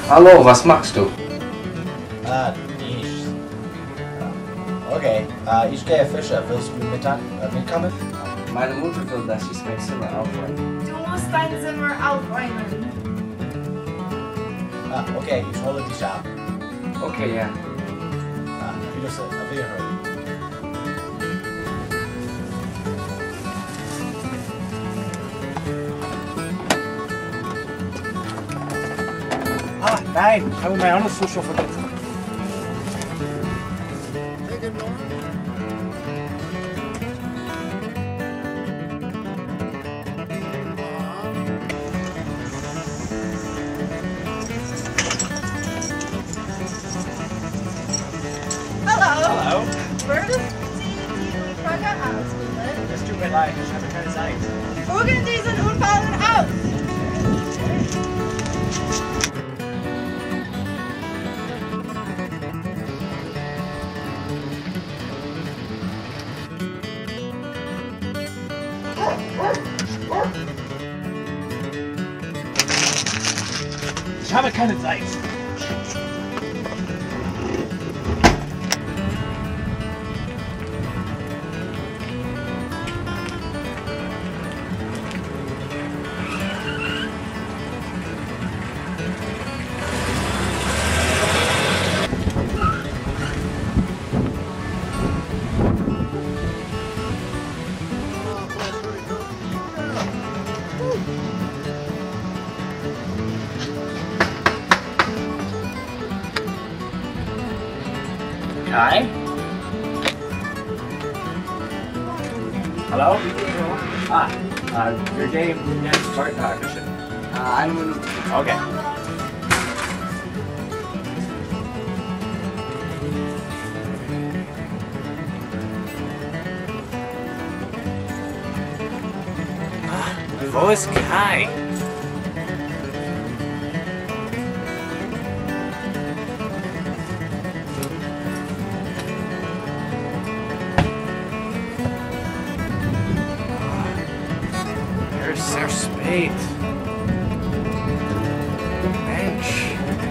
Hallo, was machst du? Nichts. Okay, ich gehe fischen. Willst du mitkommen? Meine Mutter will, dass ich mein Zimmer aufräume. Du musst dein Zimmer aufräumen. Okay, ich hole dich ab. Okay, ja. Wiederhören. Nein, ich habe mein anderes Sushi vergessen. Hallo. Würdest Sie die Frage ausfüllen? Es tut mir leid, ich habe keine Zeit. Fügen diesen Unfall aus. Ich habe keine Zeit. Hi. Hello? Your game next start action. Eine Minute. Okay. Wo ist Kai? Sehr spät. Mensch.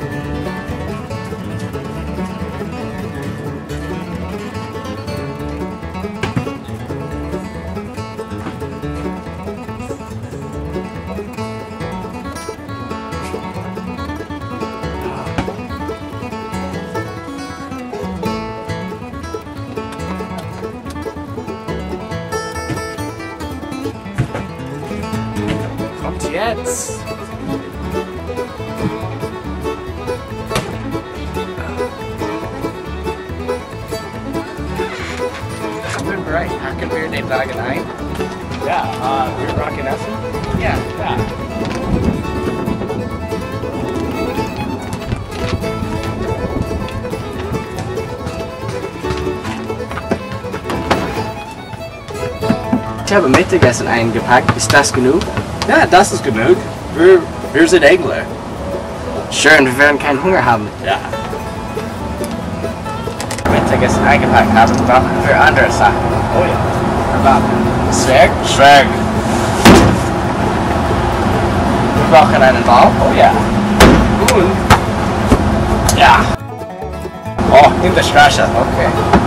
Kommt jetzt! Ich bin bereit. Hacken wir den Wagen ein? Ja, wir rocken essen? Ja. Ja. Ich habe Mittagessen eingepackt. Ist das genug? Ja, das ist genug. Wir sind Engler. Schön, wir werden keinen Hunger haben. Ja. Mittagessen eingepackt haben, brauchen wir andere Sachen. Oh ja. Wir brauchen Zwerg. Schräg. Wir brauchen einen Ball. Oh ja. Und Ja. Oh, in der Straße. okay.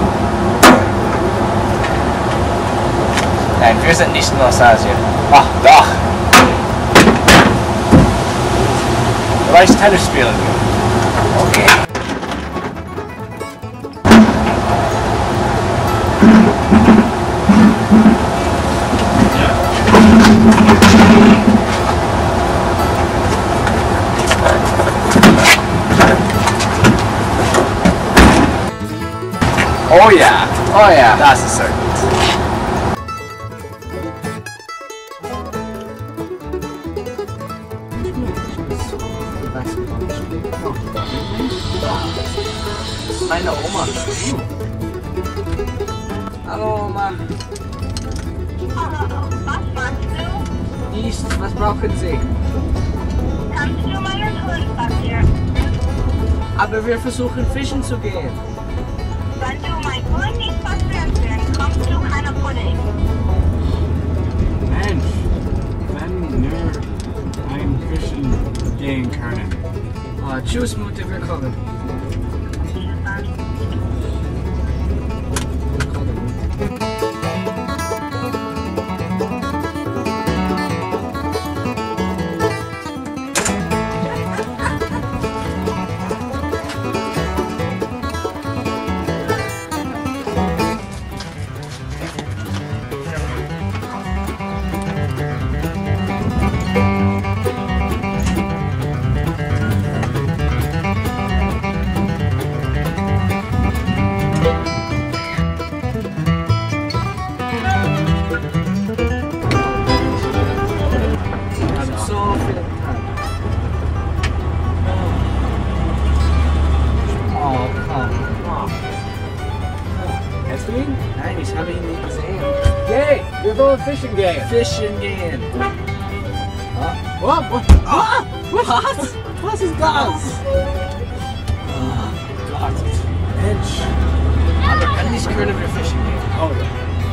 Nein, wir sind nicht in Ostasien. Ach, doch. Du weißt Tennis spielen. Okay. Oh ja. Oh ja. Das ist sehr gut. Meine Oma. Hallo Oma. Hallo, was machst du? Dies, was brauchen Sie? Kannst du meinen Hund passieren? Aber wir versuchen fischen zu gehen. Wenn du meinen Hund nicht passieren willst, kommst du keine Pudding. Mensch, wenn nur ein Fischen gehen können. Tschüss, Mutter, willkommen. Nein, ich habe ihn nicht gesehen. Yay! Wir wollen fischen gehen. Fischen gehen. Was? Was ist das? Oh Gott. Mensch. Aber endlich können wir fischen gehen. Oh ja.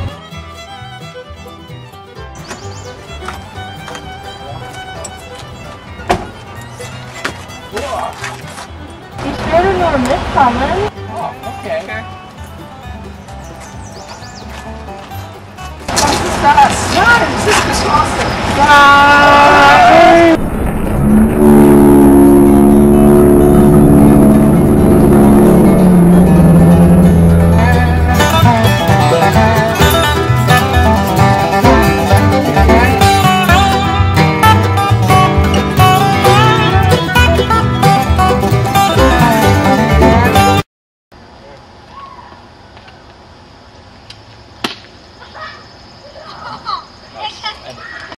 Ich würde nur mitkommen. Oh, okay. Was ist das? Nein, es ist geschlossen. Ja.